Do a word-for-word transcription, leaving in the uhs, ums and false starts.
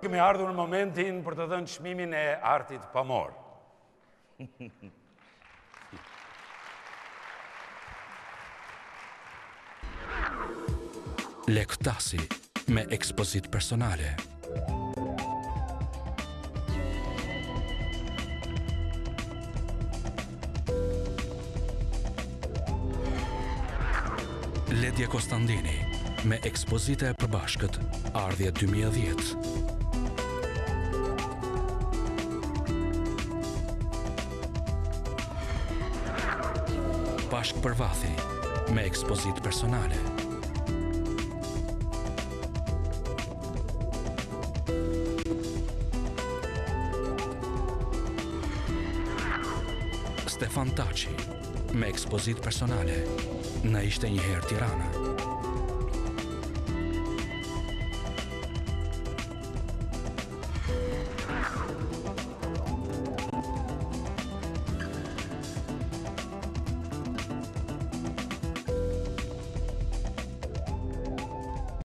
Kemi ardhur në momentin për të dhënë çmimin e artit pamor. Lektasi me ekspozit personale. Ledje Kostandini me ekspozite e përbashkët Ardhje dy mijë e dhjetë. Bashk Përvathi me ekspozit personale. Stefan Taçi me ekspozit personale. Në ishte një herë Tirana.